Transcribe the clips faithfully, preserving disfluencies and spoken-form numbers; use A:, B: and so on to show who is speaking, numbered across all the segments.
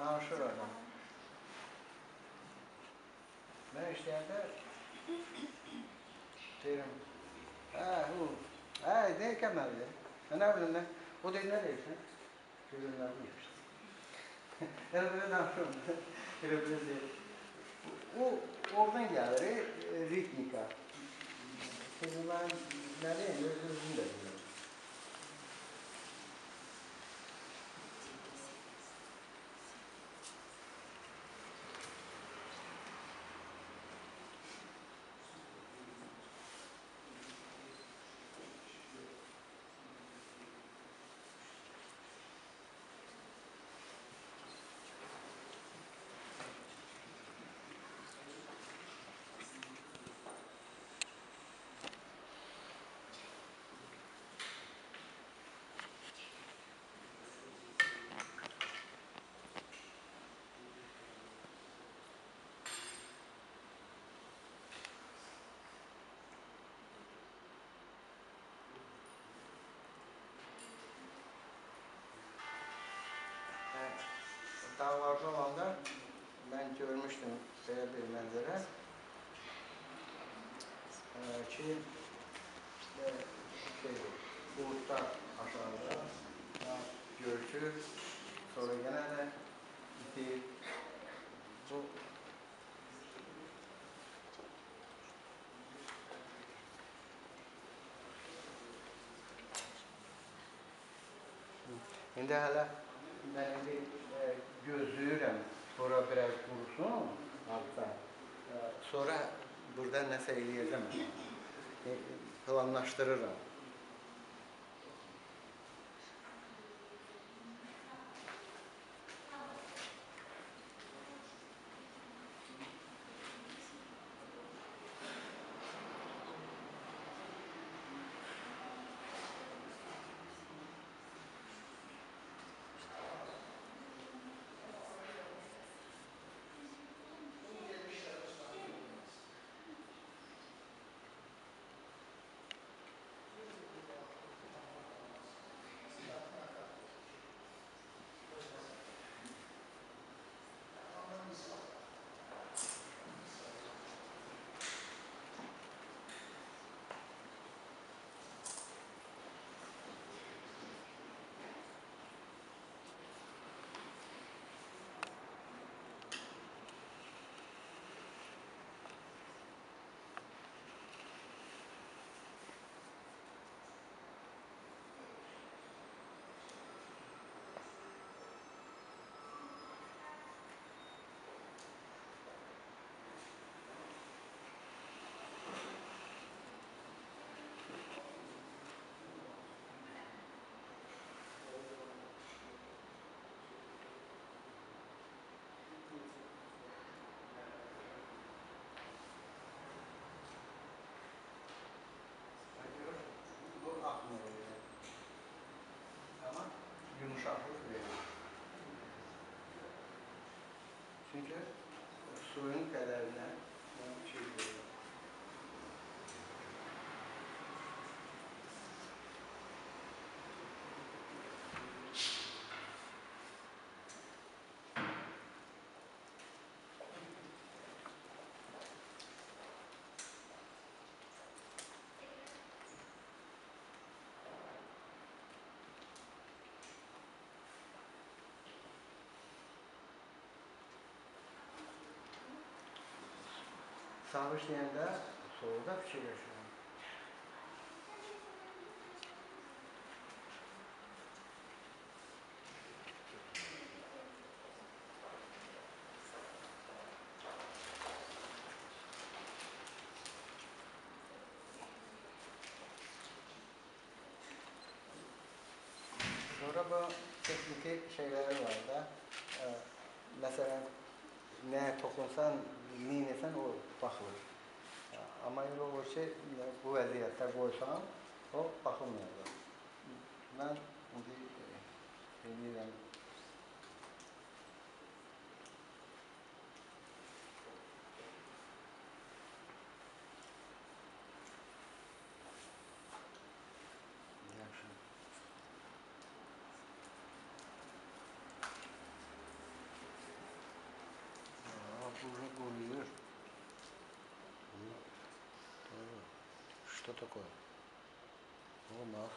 A: danışır adam. Ben işləyəndə deyirəm, hə, hu, hə, ne kəməlidir? Hə, nə bilim, nə? O deyir, nə deyirsən? Görürüm, nə deyirsən? Elə belə danışıyorum, elə belə deyir. O, oradan gəlir, ritmika. Şimdi ben, nə deyim, öz-özüm də deyirəm. Dağlarda olanda ben görmüştüm böyle bir mənzərə ki şey, bulutlar aşağıda görükür, sonra gene de bitir. Bu İndi hələ mən indi e, gözləyirəm, sonra biraz qurusun altta. E, sonra burada nəsə eləyəcəm, e, planlaşdırıram. Ama yumuşaklık verir. Çünkü suyun kaderine bir şey veriyor. Savaş yerinde soğuda bir şey yaşıyor. Sonra bu teknik şeyleri var da, e, mesela ne toxunsan, neynəsən o baxılır. Amma elə olur ki, bu vəziyyətdə qoysam, o baxılmayacaq. Mən indi eləyirəm. Бургер. Что такое? О, мах.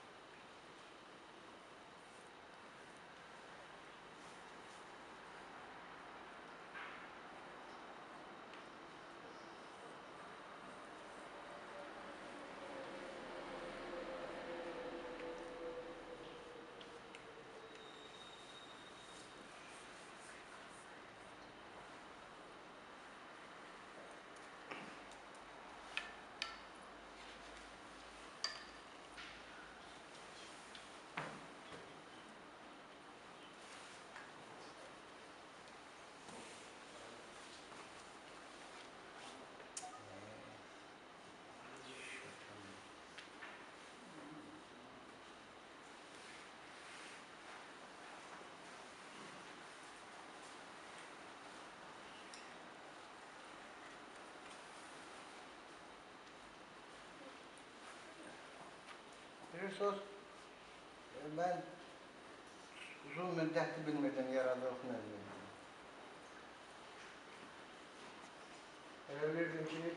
A: Bilirsiniz, ben uzun müddətli bilmirdim yaradılıq nədir. Elə bilirdim ki,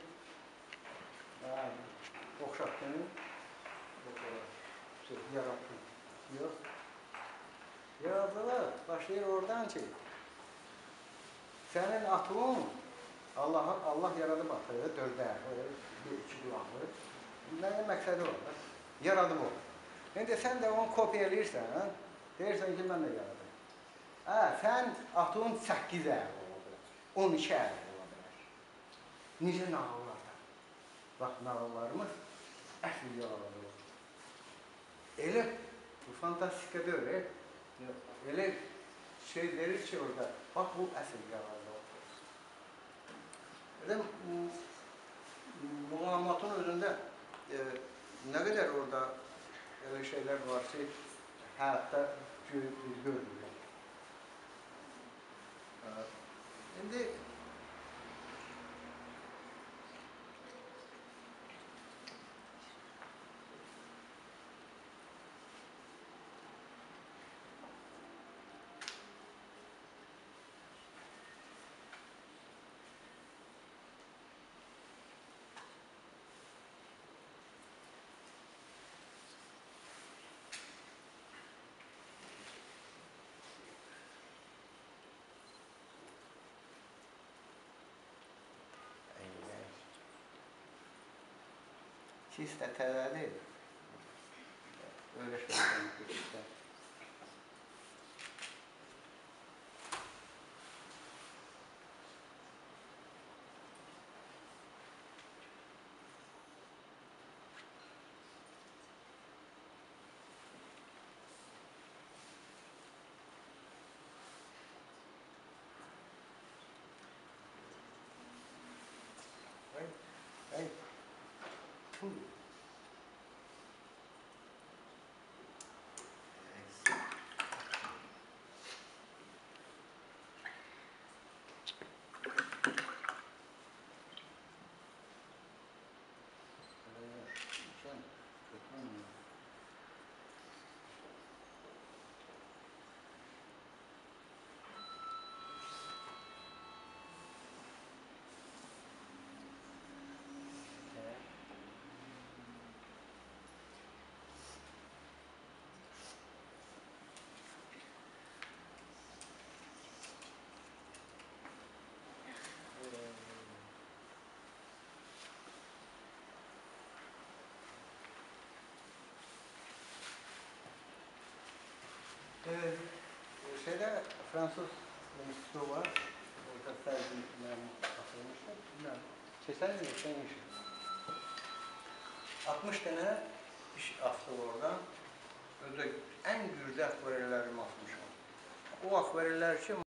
A: oxşatdığım, yarattım. Yox. Yaradılıq başlayır oradan ki, sənin atın Allah, Allah yaradıb atı, dördə, bir iki qulaqlı. Mənim məqsədi var, yaradıb o. İndi sən də onu kopyalıyırsan, deyirsən ki, mən də yaradım. Hə, sən atın səkkiz əli oldu, on iki əli ola bilər. Necə nağıllarda? Bax, nağıllarımız əsl yaradılır. Elə, bu fantastika deyil, elə şey verir ki orada, bax, bu əsl yaradılır. Elə, muğamatın özündə nə qədər orada elə şeylər var ki, həyatda görülür. İndi siz də tələdir. Öyrəşmədən keçirlər. Hey, hey. Hı. Ee, şeyde Fransız enstitüsü var. Orada sergilerini atılmışlar. Bilmem. Keser mi? Sen işin. altmış tane iş asılı oradan. Özde en güzel akvarellerimi atmışım. O akvareller için